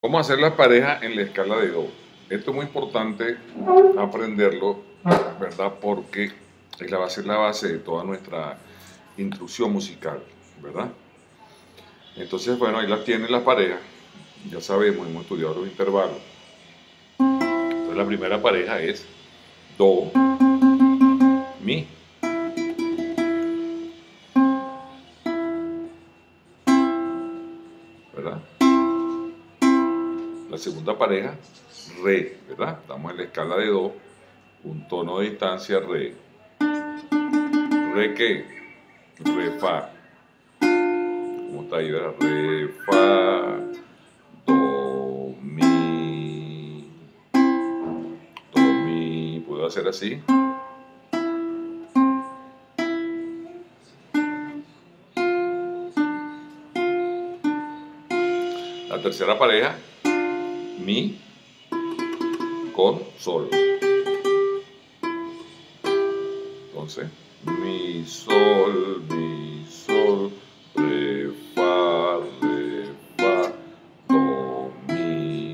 ¿Cómo hacer la pareja en la escala de do? Esto es muy importante aprenderlo, ¿verdad? Porque va a ser la base de toda nuestra instrucción musical, ¿verdad? Entonces, bueno, ahí la tienen las parejas. Ya sabemos, hemos estudiado los intervalos. Entonces, la primera pareja es do, mi, ¿verdad? La segunda pareja, re, ¿verdad? Estamos en la escala de do, un tono de distancia, re. ¿Re qué? Re, fa. ¿Cómo está ahí, verdad? Re, fa, do, mi. ¿Puedo hacer así? La tercera pareja, mi con sol. Entonces, mi, sol, re, fa, do, mi,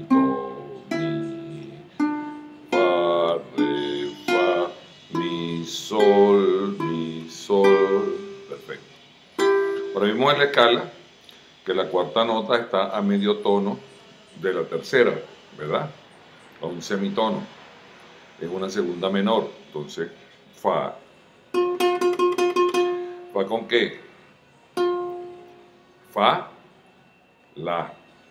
fa, re, fa, mi, sol, perfecto. Ahora mismo en la escala, que la cuarta nota está a medio tono de la tercera, ¿verdad? A un semitono. Es una segunda menor, entonces, fa. ¿Fa con qué? Fa, la.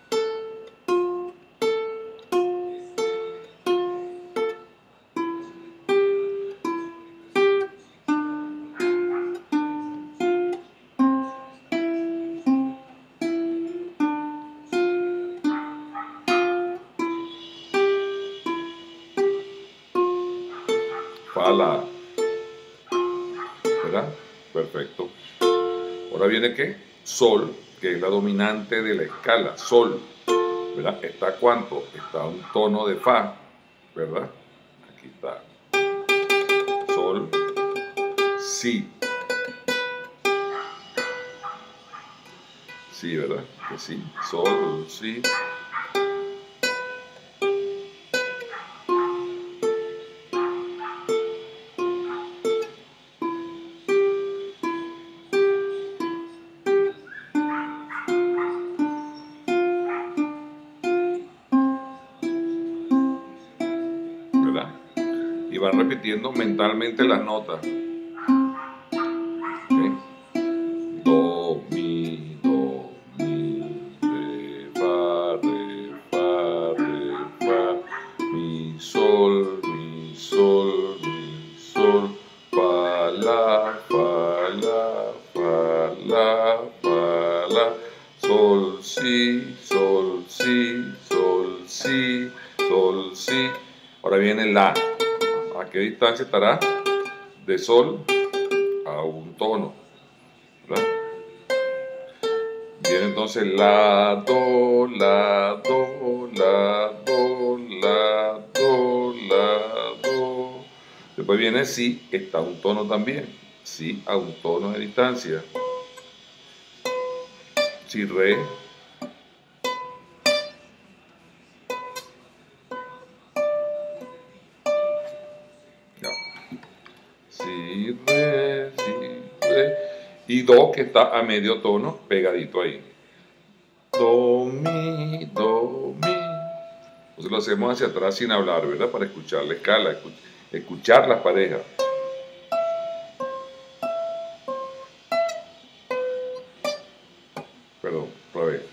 Fa, la. ¿Verdad? Perfecto. Ahora viene ¿qué? Sol, que es la dominante de la escala. Sol, ¿verdad? ¿Está cuánto? Está un tono de fa, ¿verdad? Aquí está. Sol, si. Sí, ¿verdad? Que sí. Sol, si. ¿Verdad? Y van repitiendo mentalmente las notas. ¿Okay? Do, mi, re, fa, mi, sol, fa, la, sol, si, sol, si. Ahora viene la. ¿A qué distancia estará de sol a un tono? ¿Verdad? Viene entonces la, do, la, do, la, do, la, do, la, do. Después viene si, está un tono también. Si a un tono de distancia. Si, re. Ya. Si, re, si, re. Y do, que está a medio tono, pegadito ahí. Do, mi, do, mi. Entonces lo hacemos hacia atrás sin hablar, ¿verdad? Para escuchar la escala, escuchar las parejas. Perdón, otra vez.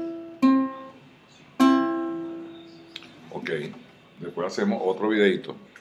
Ok, después hacemos otro videito.